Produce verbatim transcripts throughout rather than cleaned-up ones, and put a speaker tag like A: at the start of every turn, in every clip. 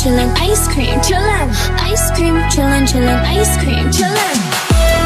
A: chillin', ice cream, chillin', ice cream, chillin', chillin', ice cream, chillin'.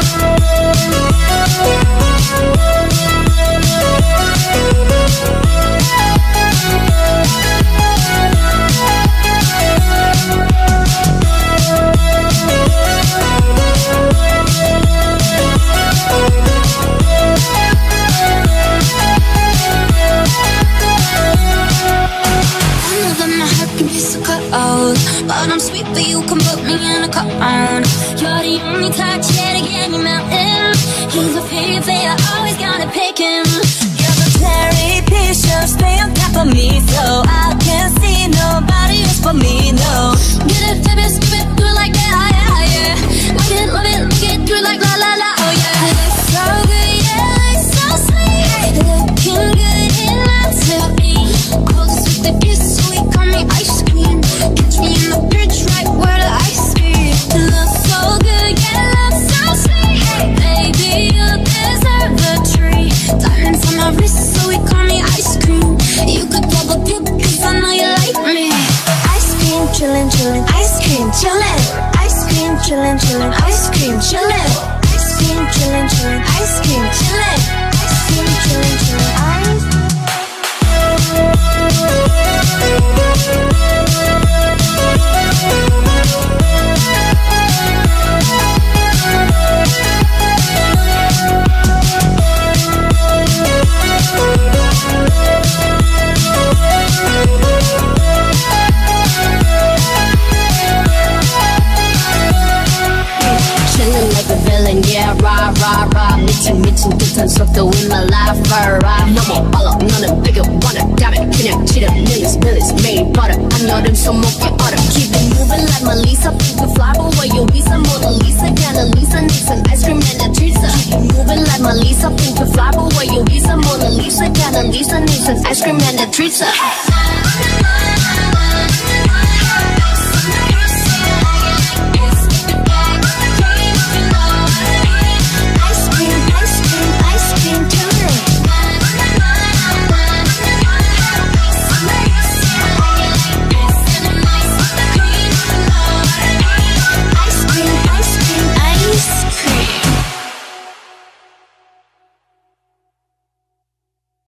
A: But I'm sweet, but you can put me in a cone. You're the only touch here to get me melting. He's a pretty player, always gotta pick him. You're the cherry picture, stay on top of me, so I can't see nobody else but me, no. Get it, flip it, skip it, do it like that, yeah, yeah. Love it, love it, look it, do it like la la la, oh yeah. It's so good, yeah, it's so sweet. Looking good enough to be close with the kiss, so he call me ice cream. Catch me in the fridge right where the ice cream. It looks so good, yeah, looks so sweet. Hey, baby, you deserve the treat. Diamonds on my wrist, so he call me ice cream. You could double dip, cause I know you like me. Ice cream, chillin', chillin', ice cream, chillin'. Ice cream, chillin', chillin', ice cream, chillin'. Ice cream, chillin', chillin', ice cream, chillin'. Ice cream, chillin', chillin', ice cream.
B: Yeah, rah, rah, rah. 미친 미친 듯한 속도 in my life, rah. 너무 빨라 너는 되게 원해. 다음에 그냥 지름 millions millions 매일 벌어. 한여름 손목에 얼어. Keep it moving like Melissa. Think we fly but where you visa. Mona Lisa, Gana Lisa, Nixon, ice cream and a treatza. Keep it moving like Melissa. Think we fly but where you visa. Mona Lisa, Gana Lisa, Nixon, ice cream and a treatza.